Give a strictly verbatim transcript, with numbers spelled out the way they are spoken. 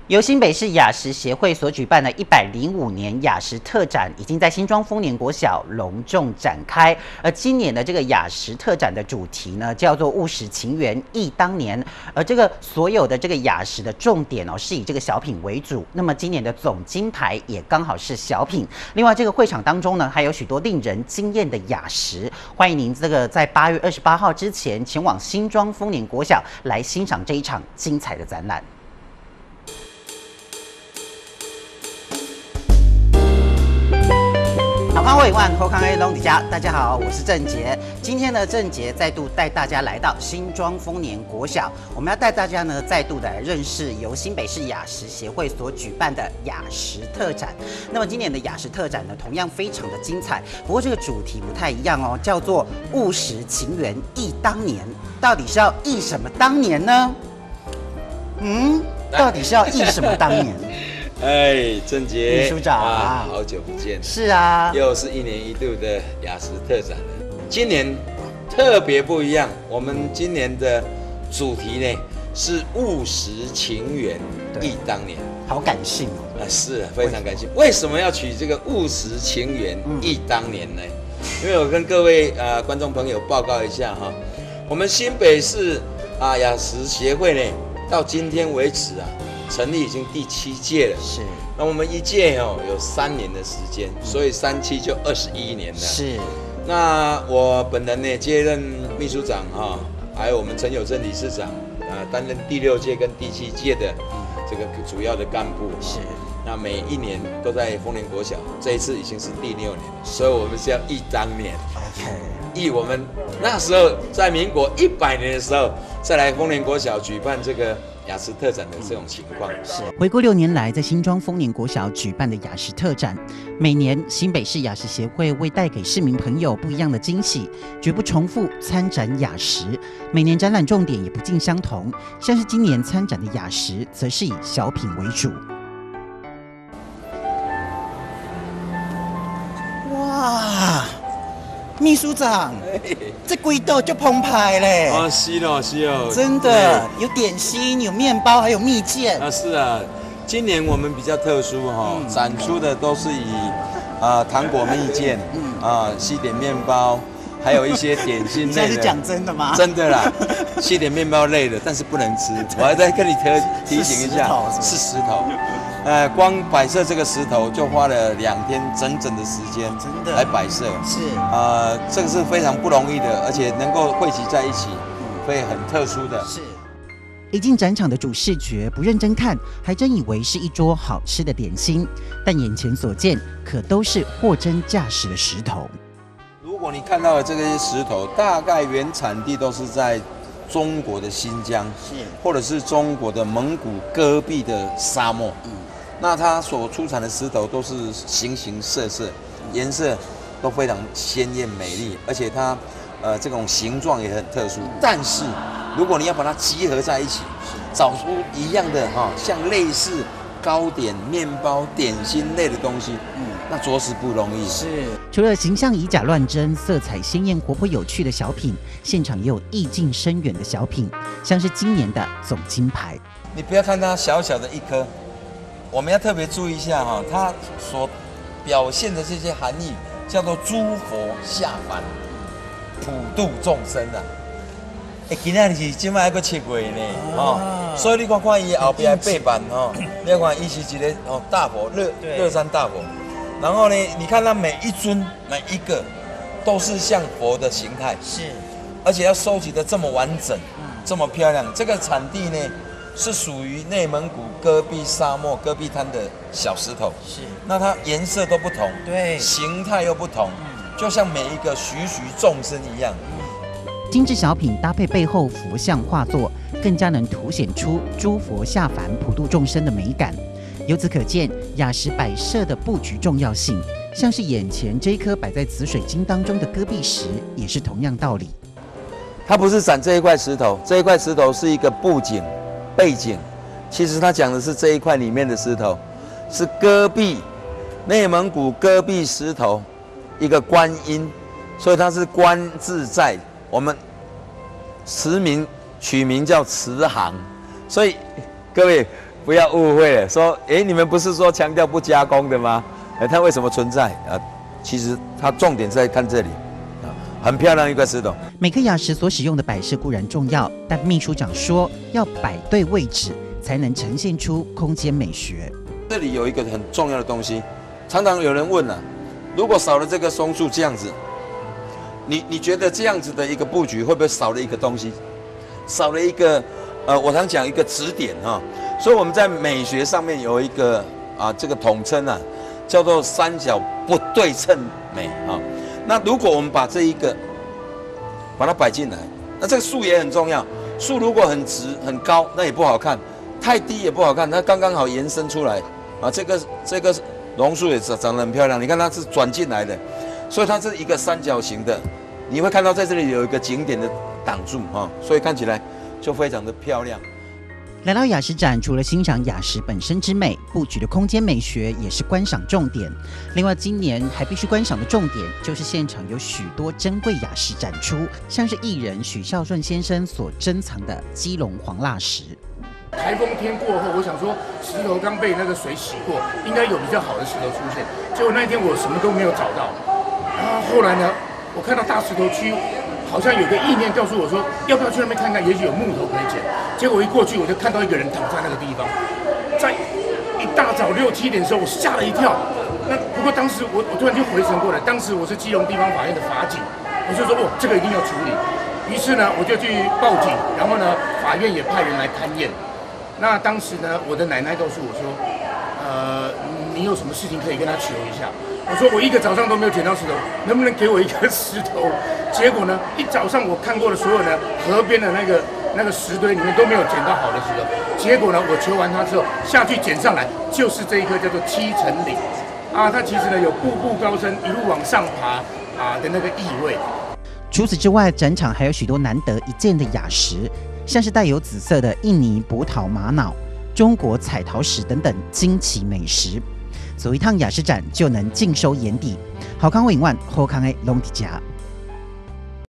由新北市雅食协会所举办的一百零五年雅食特展，已经在新庄丰年国小隆重展开。而今年的这个雅食特展的主题呢，叫做“务实情缘忆当年”。而这个所有的这个雅食的重点哦，是以这个小品为主。那么今年的总金牌也刚好是小品。另外，这个会场当中呢，还有许多令人惊艳的雅食。欢迎您这个在八月二十八号之前前往新庄丰年国小来欣赏这一场精彩的展览。好康伟万后康 A 龙底家，大家好，我是郑杰。今天呢，郑杰再度带大家来到新庄丰年国小，我们要带大家呢再度的来认识由新北市雅食协会所举办的雅食特展。那么今年的雅食特展呢，同样非常的精彩，不过这个主题不太一样哦，叫做“务实情缘忆当年”。到底是要忆什么当年呢？嗯，到底是要忆什么当年？ 哎，郑杰秘书长啊，好久不见。 是啊， 又是一年一度的雅食特展了。今年特别不一样，我们今年的主题呢是务实情缘忆当年， 好感性哦。 啊，是非常感性。为什么要取这个务实情缘忆当年呢？因为我跟各位呃观众朋友报告一下哈，我们新北市啊雅食协会呢，到今天为止啊。成立已经第七届了，是。那我们一届哦有三年的时间，所以三期就二十一年了。是。那我本人呢接任秘书长哈，还有我们陈友正理事长啊，担任第六届跟第七届的这个主要的干部。是。那每一年都在丰年国小，这一次已经是第六年，所以我们是要忆当年。OK。忆我们那时候在民国一百年的时候，再来丰年国小举办这个。雅食特展的这种情况是回顾六年来在新庄丰年国小举办的雅食特展，每年新北市雅食协会为带给市民朋友不一样的惊喜，绝不重复参展雅食。每年展览重点也不尽相同，像是今年参展的雅食，则是以小品为主。哇！秘书长，这规道就澎湃嘞！ 啊，是哦，是哦， 真的有点心，有面包，还有蜜饯啊。是啊，今年我们比较特殊哈、哦嗯，展出的都是以啊、呃、糖果蜜饯，嗯啊西点面包，还有一些点心类的。你现在是讲真的吗？ 真的啦，西点面包类的，但是不能吃。我还在跟你特提醒一下，是石头。呃，光摆设这个石头就花了两天整整的时间，真的来摆设。是，呃，这个是非常不容易的，而且能够汇集在一起，会很特殊的。是， 一进展场的主视觉不认真看，还真以为是一桌好吃的点心，但眼前所见可都是货真价实的石头。 如果你看到的这些石头，大概原产地都是在中国的新疆，是，或者是中国的蒙古戈壁的沙漠。嗯。那它所出产的石头都是形形色色，颜色都非常鲜艳美丽，而且它呃这种形状也很特殊。但是如果你要把它集合在一起，找出一样的哈、哦，像类似糕点、面包、点心类的东西，嗯，那着实不容易。 是，除了形象以假乱真、色彩鲜艳、活泼有趣的小品，现场也有意境深远的小品，像是今年的总金牌。 你不要看它小小的一颗。我们要特别注意一下哈，它所表现的这些含义叫做诸佛下凡，普度众生啊。哎，今仔是今摆个七月呢，哦，所以你看看伊后边的背板哦，你看伊是一个哦大佛，乐乐山大佛。然后呢，你看它每一尊每一个都是像佛的形态，是，而且要收集的这么完整，这么漂亮。这个产地呢？是属于内蒙古戈壁沙漠戈壁滩的小石头，是，那它颜色都不同，对，形态又不同，嗯、就像每一个栩栩众生一样。 嗯、精致小品搭配背后佛像画作，更加能凸显出诸佛下凡普度众生的美感。由此可见，雅食摆设的布局重要性，像是眼前这一颗摆在紫水晶当中的戈壁石，也是同样道理。 它不是展这一块石头，这一块石头是一个布景。背景，其实他讲的是这一块里面的石头，是戈壁，内蒙古戈壁石头，一个观音，所以它是观自在。我们词名取名叫慈航，所以各位不要误会了，说，哎，你们不是说强调不加工的吗？哎，它为什么存在啊？其实它重点在看这里，啊，很漂亮一块石头。 每颗雅石所使用的摆设固然重要，但秘书长说要摆对位置，才能呈现出空间美学。 这里有一个很重要的东西，常常有人问啊，如果少了这个松树这样子，你你觉得这样子的一个布局会不会少了一个东西？少了一个，呃，我常讲一个指点哈。所以我们在美学上面有一个啊，这个统称啊。叫做三角不对称美啊。那如果我们把这一个把它摆进来，那这个树也很重要。树如果很直很高，那也不好看；太低也不好看。它刚刚好延伸出来啊。这个这个榕树也长得很漂亮，你看它是转进来的，所以它是一个三角形的。你会看到在这里有一个景点的挡住啊，所以看起来就非常的漂亮。 来到雅石展，除了欣赏雅石本身之美，布局的空间美学也是观赏重点。另外，今年还必须观赏的重点就是现场有许多珍贵雅石展出，像是艺人许孝顺先生所珍藏的基隆黄蜡石。 台风天过后，我想说石头刚被那个水洗过，应该有比较好的石头出现。结果那一天我什么都没有找到。然后后来呢，我看到大石头区。好像有个意念告诉我说，要不要去那边看看？也许有木头可以捡。结果一过去，我就看到一个人躺在那个地方，在一大早六七点的时候，我吓了一跳。那不过当时我我突然就回神过来，当时我是基隆地方法院的法警，我就说哦，这个一定要处理。于是呢，我就去报警，然后呢，法院也派人来勘验。那当时呢，我的奶奶告诉我说，呃，你有什么事情可以跟他求一下？我说我一个早上都没有捡到石头，能不能给我一个石头？结果呢，一早上我看过的所有的河边的那个那个石堆里面都没有捡到好的石头。结果呢，我求完他之后下去捡上来，就是这一颗叫做七层岭啊，它其实呢有步步高升、一路往上爬啊的那个意味。 除此之外，展场还有许多难得一见的雅石，像是带有紫色的印尼葡萄玛瑙、中国彩陶石等等惊奇美食。走一趟雅石展就能尽收眼底。好康卫影万，后康 A 龙底家。